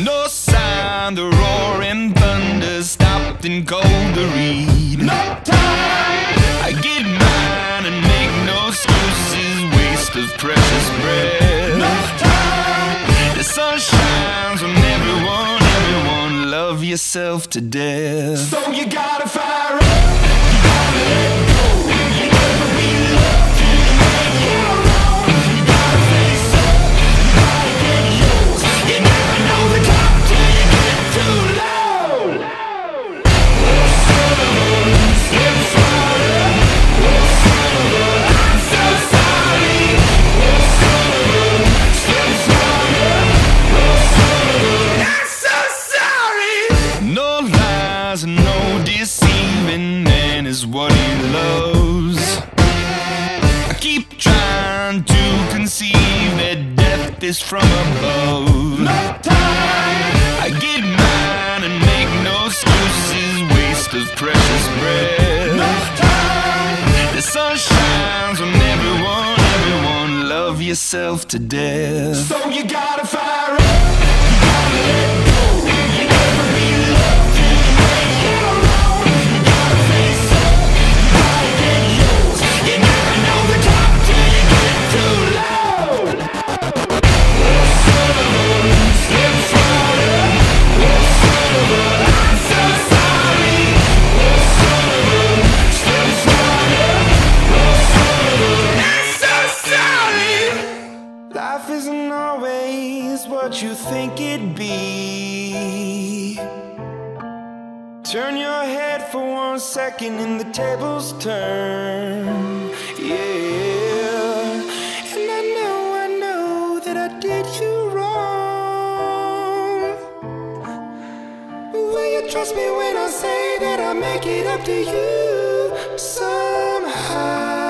No sign, the roaring thunder stopped and cold to read. No time. I get mine and make no excuses, waste of precious breath. No time. The sun shines on everyone, everyone, love yourself to death. So you gotta fire up, you gotta let go, you never be loved till you make your own. You gotta face up, you gotta get yours, you never know the top till you get too low. Oh son of a, slip slaughter. Oh son of a, I'm so sorry. Oh son of a, slip slaughter. Oh son of a, I'm so sorry. No lies and no deceiving, man is what he loves. I keep trying to conceive that death is from above. No time. I get mine and make no excuses, waste of precious breath. No time. The sun shines on everyone, everyone, love yourself to death. So you gotta fire up, you gotta let go, you never be loved till you make your own. You gotta face up, you gotta get yours, you never know the top till you get too low. Oh son of a, slip slaughter. Oh son of a, I'm so sorry. Oh son of a, slip slaughter. Oh son of a, I'm so sorry. Life isn't always what you think it'd be. Turn your head for 1 second and the tables turn. Yeah. And I know that I did you wrong. But will you trust me when I say that I'll make it up to you somehow?